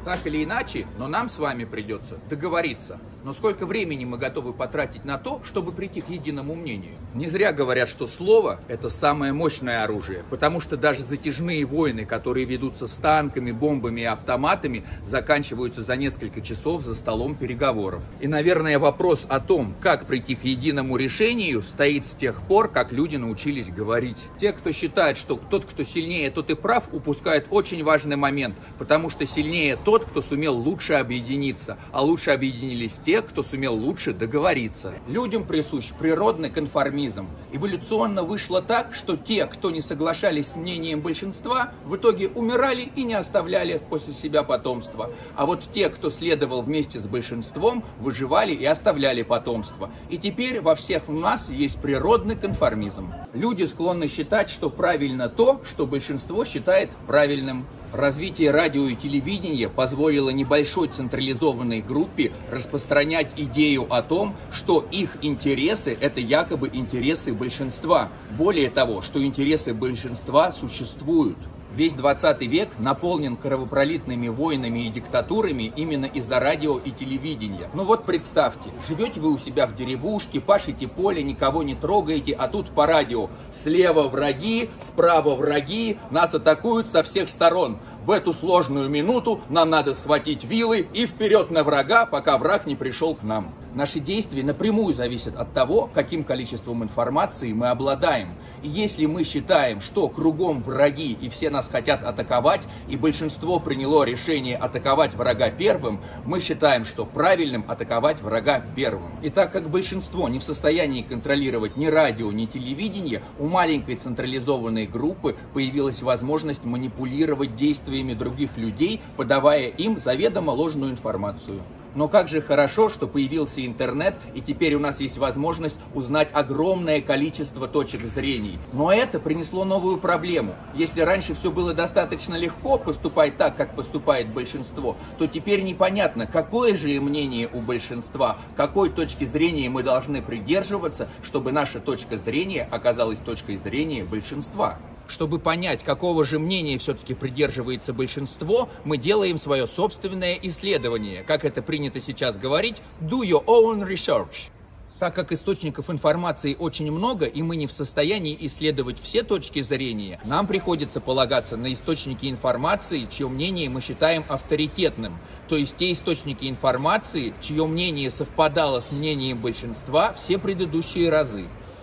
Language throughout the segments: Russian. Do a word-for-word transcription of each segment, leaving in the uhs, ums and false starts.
Так или иначе, но нам с вами придется договориться. Но сколько времени мы готовы потратить на то, чтобы прийти к единому мнению? Не зря говорят, что слово – это самое мощное оружие, потому что даже затяжные войны, которые ведутся с танками, бомбами и автоматами, заканчиваются за несколько часов за столом переговоров. И, наверное, вопрос о том, как прийти к единому решению, стоит с тех пор, как люди научились говорить. Те, кто считает, что тот, кто сильнее, тот и прав, упускает очень важный момент, потому что сильнее тот, кто сумел лучше объединиться, а лучше объединились те, кто сумел лучше договориться. Людям присущ природный конформизм. Эволюционно вышло так, что те, кто не соглашались с мнением большинства, в итоге умирали и не оставляли после себя потомства. А вот те, кто следовал вместе с большинством, выживали и оставляли потомство. И теперь во всех у нас есть природный конформизм. Люди склонны считать, что правильно то, что большинство считает правильным. Развитие радио и телевидения позволило небольшой централизованной группе распространять идею о том, что их интересы – это якобы интересы большинства. Более того, что интересы большинства существуют. Весь двадцатый век наполнен кровопролитными войнами и диктатурами именно из-за радио и телевидения. Ну вот представьте, живете вы у себя в деревушке, пашете поле, никого не трогаете, а тут по радио: слева враги, справа враги, нас атакуют со всех сторон. В эту сложную минуту нам надо схватить вилы и вперед на врага, пока враг не пришел к нам. Наши действия напрямую зависят от того, каким количеством информации мы обладаем. И если мы считаем, что кругом враги и все нас хотят атаковать, и большинство приняло решение атаковать врага первым, мы считаем, что правильным атаковать врага первым. И так как большинство не в состоянии контролировать ни радио, ни телевидение, у маленькой централизованной группы появилась возможность манипулировать действиями других людей, подавая им заведомо ложную информацию. Но как же хорошо, что появился интернет, и теперь у нас есть возможность узнать огромное количество точек зрений. Но это принесло новую проблему. Если раньше все было достаточно легко поступать так, как поступает большинство, то теперь непонятно, какое же мнение у большинства, какой точки зрения мы должны придерживаться, чтобы наша точка зрения оказалась точкой зрения большинства. Чтобы понять, какого же мнения все-таки придерживается большинство, мы делаем свое собственное исследование. Как это принято сейчас говорить, do your own research. Так как источников информации очень много, и мы не в состоянии исследовать все точки зрения, нам приходится полагаться на источники информации, чье мнение мы считаем авторитетным. То есть те источники информации, чье мнение совпадало с мнением большинства все предыдущие разы.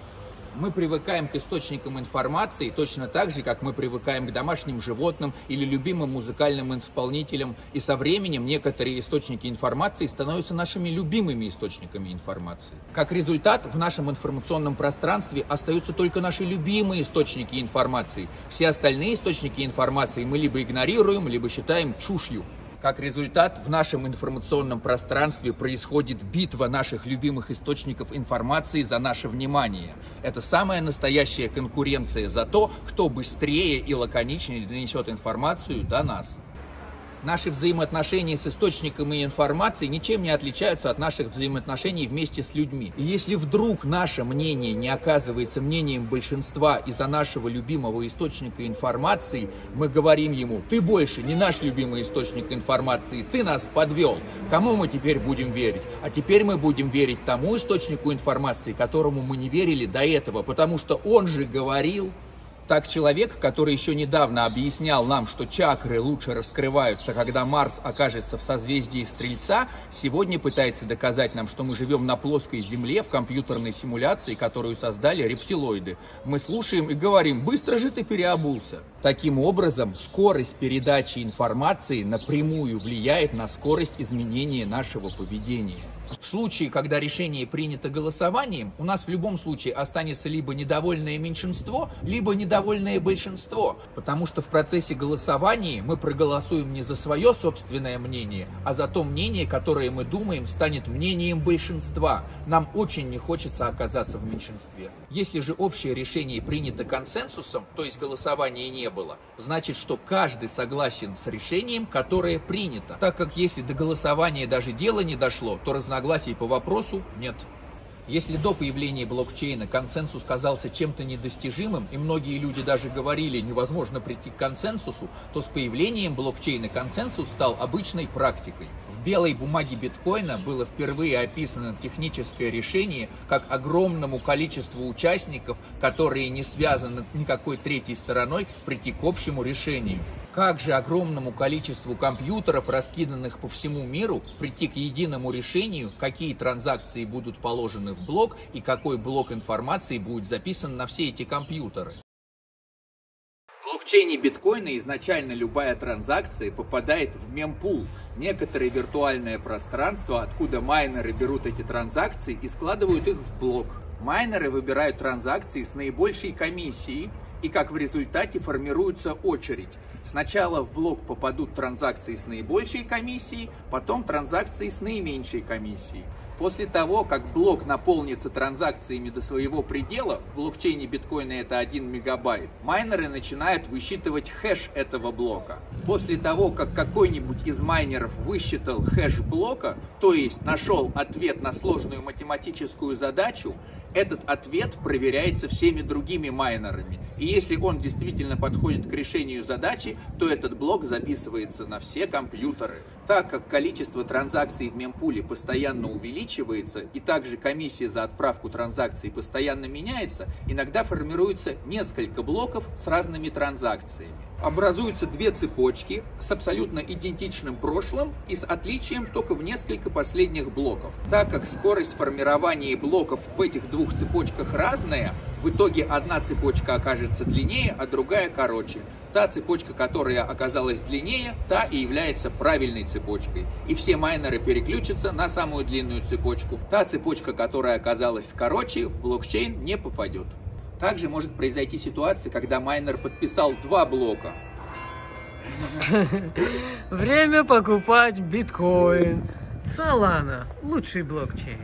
Мы привыкаем к источникам информации точно так же, как мы привыкаем к домашним животным или любимым музыкальным исполнителям. И со временем некоторые источники информации становятся нашими любимыми источниками информации. Как результат, в нашем информационном пространстве остаются только наши любимые источники информации. Все остальные источники информации мы либо игнорируем, либо считаем чушью. Как результат, в нашем информационном пространстве происходит битва наших любимых источников информации за наше внимание. Это самая настоящая конкуренция за то, кто быстрее и лаконичнее донесет информацию до нас. Наши взаимоотношения с источниками информации ничем не отличаются от наших взаимоотношений вместе с людьми. И если вдруг наше мнение не оказывается мнением большинства из-за нашего любимого источника информации, мы говорим ему: ты больше не наш любимый источник информации, ты нас подвел. Кому мы теперь будем верить? А теперь мы будем верить тому источнику информации, которому мы не верили до этого, потому что он же говорил. Так человек, который еще недавно объяснял нам, что чакры лучше раскрываются, когда Марс окажется в созвездии Стрельца, сегодня пытается доказать нам, что мы живем на плоской Земле в компьютерной симуляции, которую создали рептилоиды. Мы слушаем и говорим: быстро же ты переобулся. Таким образом, скорость передачи информации напрямую влияет на скорость изменения нашего поведения. В случае, когда решение принято голосованием, у нас в любом случае останется либо недовольное меньшинство, либо недовольное большинство, потому что в процессе голосования мы проголосуем не за свое собственное мнение, а за то мнение, которое мы думаем станет мнением большинства. Нам очень не хочется оказаться в меньшинстве. Если же общее решение принято консенсусом, то есть голосования не было, значит, что каждый согласен с решением, которое принято. Так как если до голосования даже дело не дошло, то разногласий по вопросу нет. Если до появления блокчейна консенсус казался чем-то недостижимым, и многие люди даже говорили, невозможно прийти к консенсусу, то с появлением блокчейна консенсус стал обычной практикой. В белой бумаге биткоина было впервые описано техническое решение, как огромному количеству участников, которые не связаны никакой третьей стороной, прийти к общему решению. Как же огромному количеству компьютеров, раскиданных по всему миру, прийти к единому решению, какие транзакции будут положены в блок и какой блок информации будет записан на все эти компьютеры? В блокчейне биткоина изначально любая транзакция попадает в мемпул, некоторое виртуальное пространство, откуда майнеры берут эти транзакции и складывают их в блок. Майнеры выбирают транзакции с наибольшей комиссией, и как в результате формируется очередь. Сначала в блок попадут транзакции с наибольшей комиссией, потом транзакции с наименьшей комиссией. После того, как блок наполнится транзакциями до своего предела, в блокчейне биткоина это один мегабайт, майнеры начинают высчитывать хэш этого блока. После того, как какой-нибудь из майнеров высчитал хэш блока, то есть нашел ответ на сложную математическую задачу, этот ответ проверяется всеми другими майнерами. И если он действительно подходит к решению задачи, то этот блок записывается на все компьютеры. Так как количество транзакций в мемпуле постоянно увеличивается, и также комиссия за отправку транзакций постоянно меняется, иногда формируется несколько блоков с разными транзакциями. Образуются две цепочки с абсолютно идентичным прошлым и с отличием только в несколько последних блоков. Так как скорость формирования блоков в этих двух цепочках разная, в итоге одна цепочка окажется длиннее, а другая короче. Та цепочка, которая оказалась длиннее, та и является правильной цепочкой. И все майнеры переключатся на самую длинную цепочку. Та цепочка, которая оказалась короче, в блокчейн не попадет. Также может произойти ситуация, когда майнер подписал два блока. Время покупать биткоин. Solana – лучший блокчейн.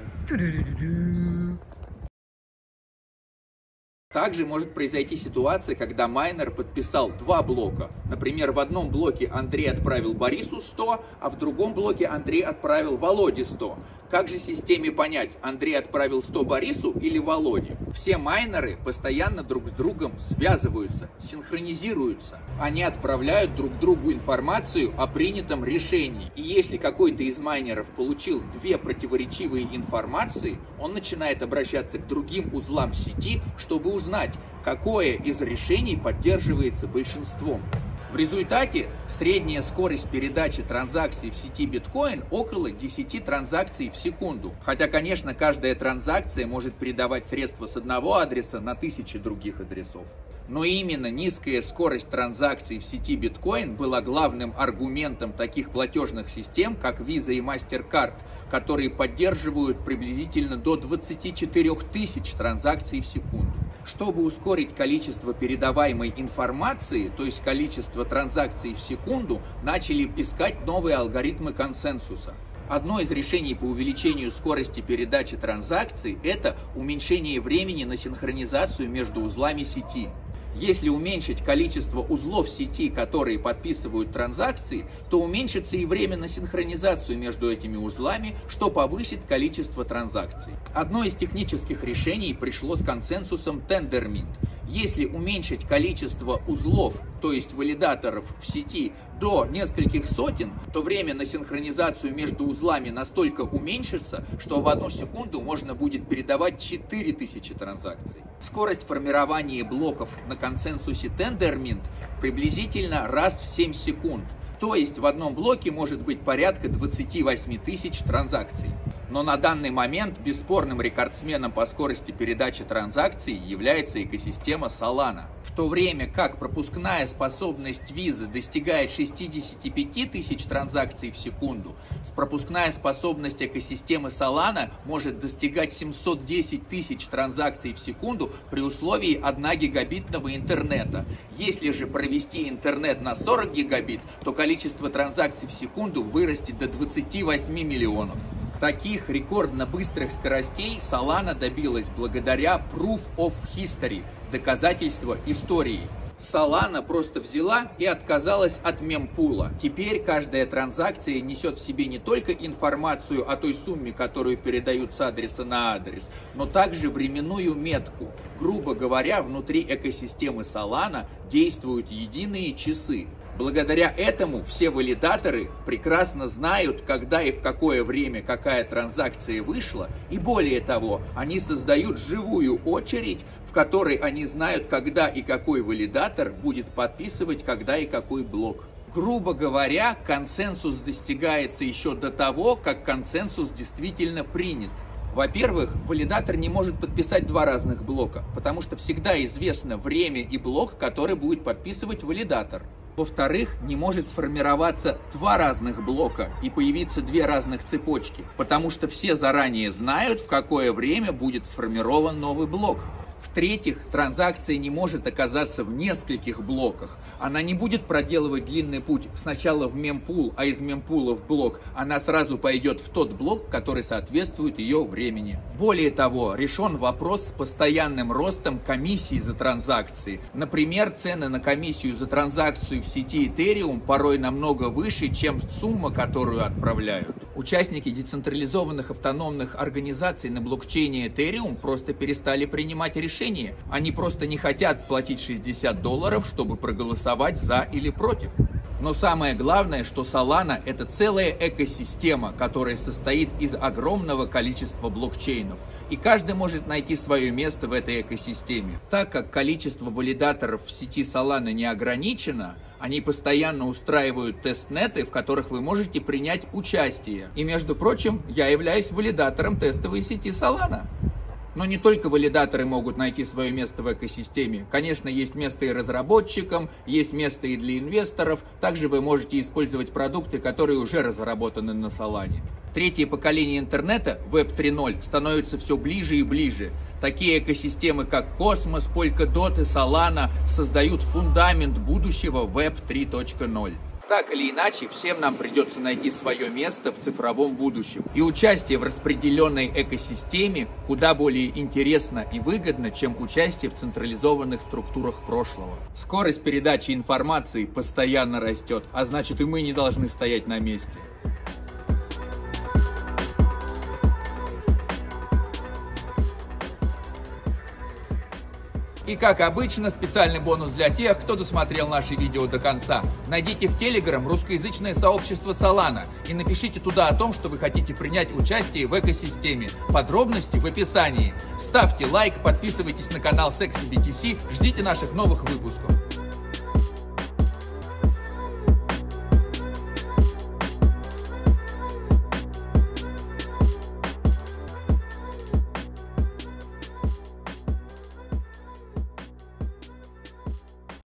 Также может произойти ситуация, когда майнер подписал два блока. Например, в одном блоке Андрей отправил Борису сто, а в другом блоке Андрей отправил Володе сто. Как же системе понять, Андрей отправил сто Борису или Володе? Все майнеры постоянно друг с другом связываются, синхронизируются. Они отправляют друг другу информацию о принятом решении. И если какой-то из майнеров получил две противоречивые информации, он начинает обращаться к другим узлам сети, чтобы узнать, какое из решений поддерживается большинством. В результате средняя скорость передачи транзакций в сети биткоин около десяти транзакций в секунду. Хотя, конечно, каждая транзакция может передавать средства с одного адреса на тысячи других адресов. Но именно низкая скорость транзакций в сети биткоин была главным аргументом таких платежных систем, как Visa и MasterCard, которые поддерживают приблизительно до двадцати четырёх тысяч транзакций в секунду. Чтобы ускорить количество передаваемой информации, то есть количество транзакций в секунду, начали искать новые алгоритмы консенсуса. Одно из решений по увеличению скорости передачи транзакций – это уменьшение времени на синхронизацию между узлами сети. Если уменьшить количество узлов сети, которые подписывают транзакции, то уменьшится и время на синхронизацию между этими узлами, что повысит количество транзакций. Одно из технических решений пришло с консенсусом Tendermint. Если уменьшить количество узлов, то есть валидаторов в сети, до нескольких сотен, то время на синхронизацию между узлами настолько уменьшится, что в одну секунду можно будет передавать четыре тысячи транзакций. Скорость формирования блоков на консенсусе Tendermint приблизительно раз в семь секунд. То есть в одном блоке может быть порядка двадцати восьми тысяч транзакций. Но на данный момент бесспорным рекордсменом по скорости передачи транзакций является экосистема Solana. В то время как пропускная способность Visa достигает шестидесяти пяти тысяч транзакций в секунду, пропускная способность экосистемы Solana может достигать семисот десяти тысяч транзакций в секунду при условии одногигабитного интернета. Если же провести интернет на сорок гигабит, то количество транзакций в секунду вырастет до двадцати восьми миллионов. Таких рекордно быстрых скоростей Solana добилась благодаря Proof of History – доказательство истории. Solana просто взяла и отказалась от мемпула. Теперь каждая транзакция несет в себе не только информацию о той сумме, которую передают с адреса на адрес, но также временную метку. Грубо говоря, внутри экосистемы Solana действуют единые часы. Благодаря этому все валидаторы прекрасно знают, когда и в какое время какая транзакция вышла, и более того, они создают живую очередь, в которой они знают, когда и какой валидатор будет подписывать когда и какой блок. Грубо говоря, консенсус достигается еще до того, как консенсус действительно принят. Во-первых, валидатор не может подписать два разных блока, потому что всегда известно время и блок, который будет подписывать валидатор. Во-вторых, не может сформироваться два разных блока и появиться две разных цепочки, потому что все заранее знают, в какое время будет сформирован новый блок. В-третьих, транзакция не может оказаться в нескольких блоках. Она не будет проделывать длинный путь сначала в мемпул, а из мемпула в блок. Она сразу пойдет в тот блок, который соответствует ее времени. Более того, решен вопрос с постоянным ростом комиссии за транзакции. Например, цены на комиссию за транзакцию в сети Ethereum порой намного выше, чем сумма, которую отправляют. Участники децентрализованных автономных организаций на блокчейне Ethereum просто перестали принимать решения. Они просто не хотят платить шестьдесят долларов, чтобы проголосовать за или против. Но самое главное, что Solana — это целая экосистема, которая состоит из огромного количества блокчейнов. И каждый может найти свое место в этой экосистеме. Так как количество валидаторов в сети Solana не ограничено, они постоянно устраивают тестнеты, в которых вы можете принять участие. И, между прочим, я являюсь валидатором тестовой сети Solana. Но не только валидаторы могут найти свое место в экосистеме. Конечно, есть место и разработчикам, есть место и для инвесторов. Также вы можете использовать продукты, которые уже разработаны на Solana. Третье поколение интернета, веб три ноль, становится все ближе и ближе. Такие экосистемы, как Cosmos, Polkadot и Solana, создают фундамент будущего веб три точка ноль. Так или иначе, всем нам придется найти свое место в цифровом будущем. И участие в распределенной экосистеме куда более интересно и выгодно, чем участие в централизованных структурах прошлого. Скорость передачи информации постоянно растет, а значит и мы не должны стоять на месте. И как обычно, специальный бонус для тех, кто досмотрел наши видео до конца. Найдите в Telegram русскоязычное сообщество Solana и напишите туда о том, что вы хотите принять участие в экосистеме. Подробности в описании. Ставьте лайк, подписывайтесь на канал Sexy би ти си, ждите наших новых выпусков.